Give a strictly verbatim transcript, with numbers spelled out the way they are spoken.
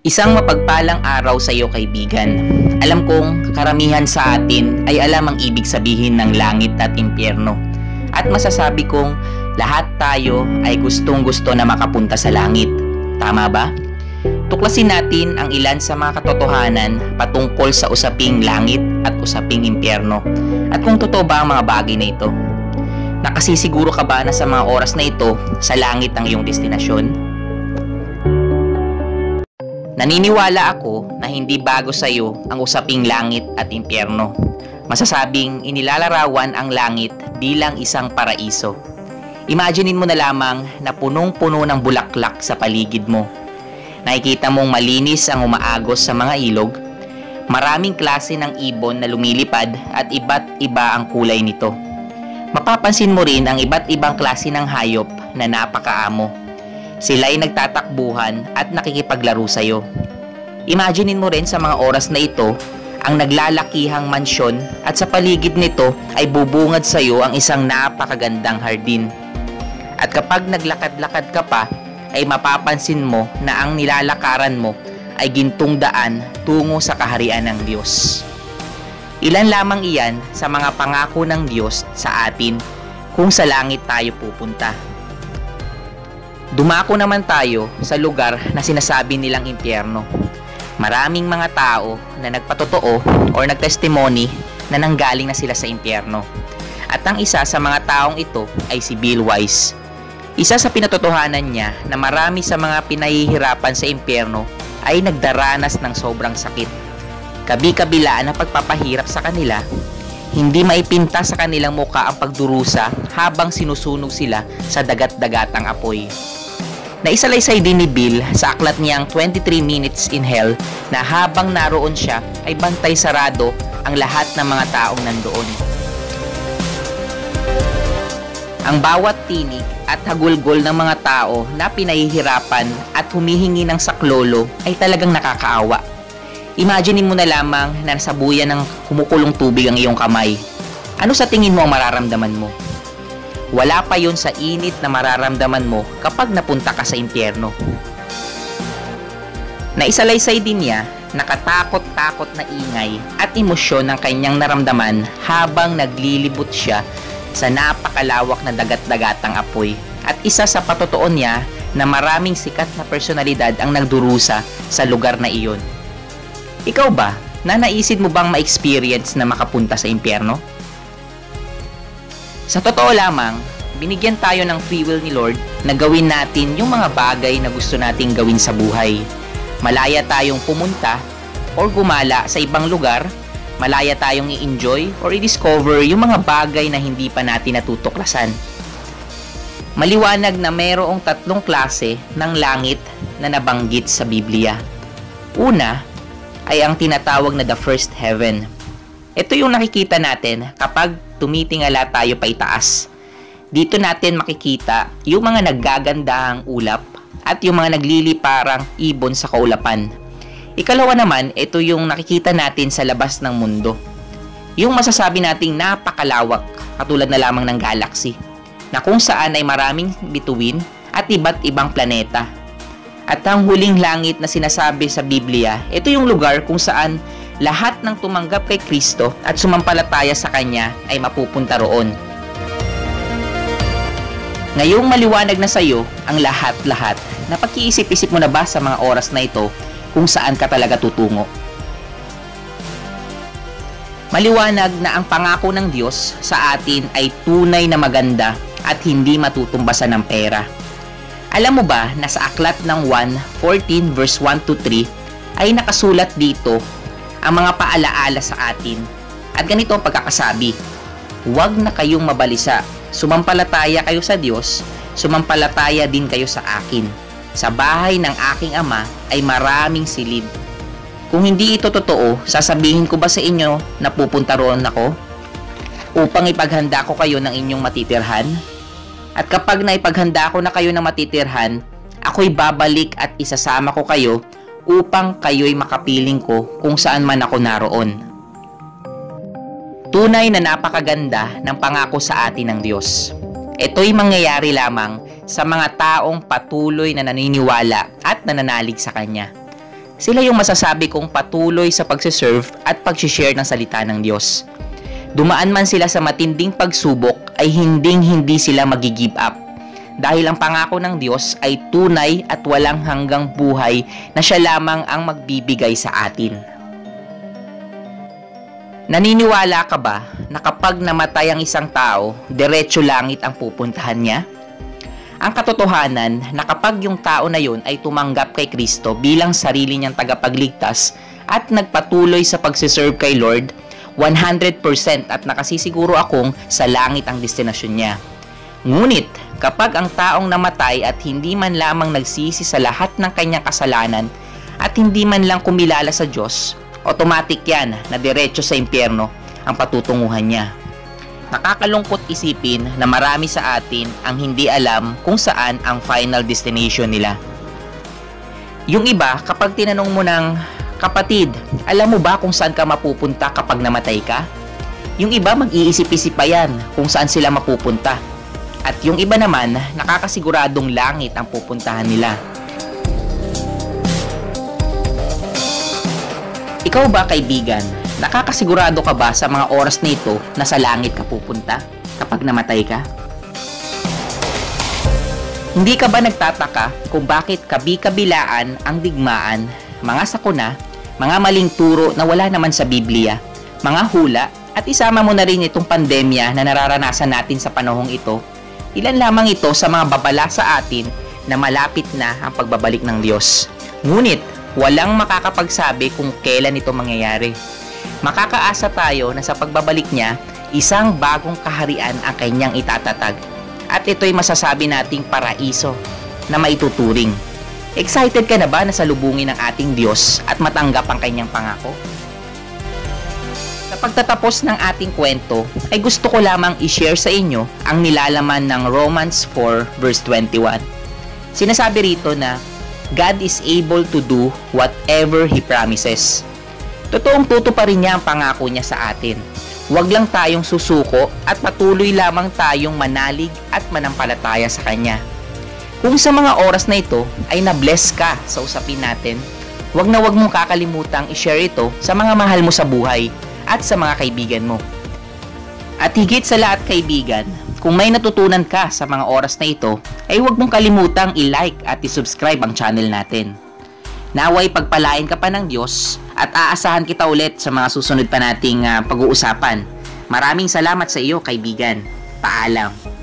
Isang mapagpalang araw sa iyo, kaibigan. Alam kong karamihan sa atin ay alam ang ibig sabihin ng langit at impyerno. At masasabi kong lahat tayo ay gustong-gusto na makapunta sa langit. Tama ba? Tuklasin natin ang ilan sa mga katotohanan patungkol sa usaping langit at usaping impyerno. At kung totoo ba ang mga bagay na ito. Nakasisiguro ka ba na sa mga oras na ito, sa langit ang iyong destinasyon? Naniniwala ako na hindi bago sa iyo ang usaping langit at impyerno. Masasabing inilalarawan ang langit bilang isang paraiso. Imaginin mo na lamang na punong-puno ng bulaklak sa paligid mo. Nakikita mong malinis ang umaagos sa mga ilog. Maraming klase ng ibon na lumilipad at iba't iba ang kulay nito. Mapapansin mo rin ang iba't ibang klase ng hayop na napakaamo. Sila ay nagtatakbuhan at nakikipaglaro sa iyo. Imaginein mo rin sa mga oras na ito ang naglalakihang mansyon at sa paligid nito ay bubungad sa iyo ang isang napakagandang hardin. At kapag naglakad-lakad ka pa ay mapapansin mo na ang nilalakaran mo ay gintong daan tungo sa kaharian ng Diyos. Ilan lamang iyan sa mga pangako ng Diyos sa atin kung sa langit tayo pupunta. Dumako naman tayo sa lugar na sinasabi nilang impyerno. Maraming mga tao na nagpatotoo o nagtestimony na nanggaling na sila sa impyerno. At ang isa sa mga taong ito ay si Bill Wiese. Isa sa pinatotohanan niya na marami sa mga pinahihirapan sa impyerno ay nagdaranas ng sobrang sakit. Kabi-kabilaan ang pagpapahirap sa kanila, hindi maipinta sa kanilang muka ang pagdurusa habang sinusunog sila sa dagat-dagatang apoy. Naisalaysay din ni Bill sa aklat niyang twenty-three minutes in Hell na habang naroon siya ay bantay sarado ang lahat ng mga taong nandoon. Ang bawat tinig at hagulgol ng mga tao na pinahihirapan at humihingi ng saklolo ay talagang nakakaawa. Imaginin mo na lamang na nasa buyan ng kumukulong tubig ang iyong kamay. Ano sa tingin mo ang mararamdaman mo? Wala pa yon sa init na mararamdaman mo kapag napunta ka sa impyerno. Naisalaysay din niya nakatakot-takot na ingay at emosyon ng kanyang naramdaman habang naglilibot siya sa napakalawak na dagat-dagatang apoy. At isa sa patotoo niya na maraming sikat na personalidad ang nagdurusa sa lugar na iyon. Ikaw ba, nanaisid mo bang ma-experience na makapunta sa impyerno? Sa totoo lamang, binigyan tayo ng free will ni Lord na gawin natin yung mga bagay na gusto nating gawin sa buhay. Malaya tayong pumunta or gumala sa ibang lugar, malaya tayong i-enjoy or i-discover yung mga bagay na hindi pa natin natutuklasan. Maliwanag na mayroong tatlong klase ng langit na nabanggit sa Biblia. Una ay ang tinatawag na the first heaven. Ito yung nakikita natin kapag tumitingala tayo pa itaas. Dito natin makikita yung mga naggagandahang ulap at yung mga nagliliparang ibon sa kaulapan. Ikalawa naman, ito yung nakikita natin sa labas ng mundo. Yung masasabi nating napakalawak, katulad na lamang ng galaxy, na kung saan ay maraming bituin at iba't ibang planeta. At ang huling langit na sinasabi sa Biblia, ito yung lugar kung saan lahat ng tumanggap kay Kristo at sumampalataya sa Kanya ay mapupunta roon. Ngayong maliwanag na sa iyo ang lahat-lahat, napag-iisip-isip mo na ba sa mga oras na ito kung saan ka talaga tutungo? Maliwanag na ang pangako ng Diyos sa atin ay tunay na maganda at hindi matutumbasan ng pera. Alam mo ba na sa aklat ng one fourteen verse one to three ay nakasulat dito ang mga paalaala sa atin. At ganito ang pagkakasabi, huwag na kayong mabalisa, sumampalataya kayo sa Diyos, sumampalataya din kayo sa akin. Sa bahay ng aking ama ay maraming silid. Kung hindi ito totoo, sasabihin ko ba sa inyo na pupunta roon ako upang ipaghanda ko kayo ng inyong matitirhan? At kapag naipaghanda ko na kayo ng matitirhan, ako'y babalik at isasama ko kayo upang kayo'y makapiling ko kung saan man ako naroon. Tunay na napakaganda ng pangako sa atin ng Diyos. Ito'y mangyayari lamang sa mga taong patuloy na naniniwala at nananalig sa Kanya. Sila yung masasabi kong patuloy sa pagsiserve at pag-share ng salita ng Diyos. Dumaan man sila sa matinding pagsubok ay hinding-hindi sila magi-give up. Dahil ang pangako ng Diyos ay tunay at walang hanggang buhay na siya lamang ang magbibigay sa atin. Naniniwala ka ba na kapag namatay ang isang tao, diretso langit ang pupuntahan niya? Ang katotohanan na kapag yung tao na yun ay tumanggap kay Kristo bilang sarili niyang tagapagligtas at nagpatuloy sa pagsiserve kay Lord, one hundred percent at nakasisiguro akong sa langit ang destinasyon niya. Ngunit, kapag ang taong namatay at hindi man lamang nagsisi sa lahat ng kanyang kasalanan at hindi man lang kumilala sa Diyos, automatic yan na diretso sa impyerno ang patutunguhan niya. Nakakalungkot isipin na marami sa atin ang hindi alam kung saan ang final destination nila. Yung iba, kapag tinanong mo ng, kapatid, alam mo ba kung saan ka mapupunta kapag namatay ka? Yung iba mag-iisip-isip pa yan kung saan sila mapupunta. At yung iba naman, nakakasiguradong langit ang pupuntahan nila. Ikaw ba, kaibigan, nakakasigurado ka ba sa mga oras na ito na sa langit ka pupunta kapag namatay ka? Hindi ka ba nagtataka kung bakit kabi-kabilaan ang digmaan, mga sakuna, mga maling turo na wala naman sa Biblia, mga hula, at isama mo na rin itong pandemya na nararanasan natin sa panahong ito? Ilan lamang ito sa mga babala sa atin na malapit na ang pagbabalik ng Diyos. Ngunit, walang makakapagsabi kung kailan ito mangyayari. Makakaasa tayo na sa pagbabalik niya, isang bagong kaharian ang kanyang itatatag. At ito'y masasabi nating paraiso na maituturing. Excited ka na ba na salubungin ng ating Diyos at matanggap ang kanyang pangako? Sa pagtatapos ng ating kwento, ay gusto ko lamang i-share sa inyo ang nilalaman ng Romans four verse twenty-one. Sinasabi rito na, God is able to do whatever He promises. Totoong tutuparin niya ang pangako niya sa atin. Huwag lang tayong susuko at patuloy lamang tayong manalig at manampalataya sa Kanya. Kung sa mga oras na ito ay na-bless ka sa usapin natin, huwag na huwag mong kakalimutang i-share ito sa mga mahal mo sa buhay at sa mga kaibigan mo. At higit sa lahat, kaibigan, kung may natutunan ka sa mga oras na ito, ay huwag mong kalimutang i-like at i-subscribe ang channel natin. Naway pagpalain ka pa ng Diyos at aasahan kita ulit sa mga susunod pa nating uh, pag-uusapan. Maraming salamat sa iyo, kaibigan. Paalam.